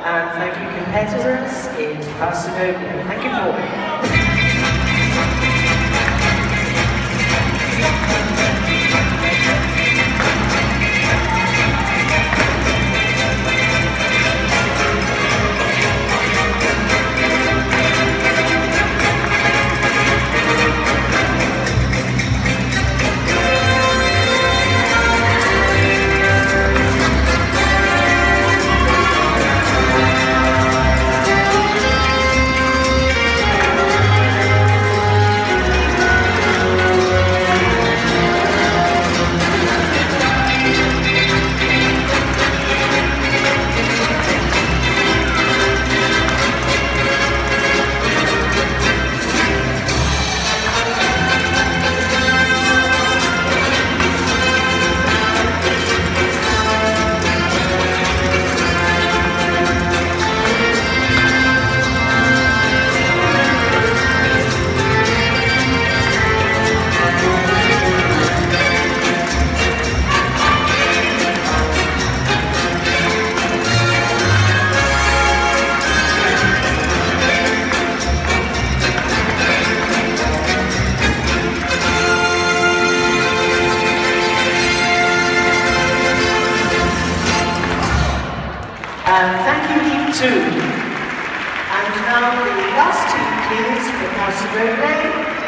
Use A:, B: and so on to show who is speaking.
A: And thank you, competitors in Barcelona. Thank you, Paul. Thank you, you too. And now the last two, please, for House of Relay.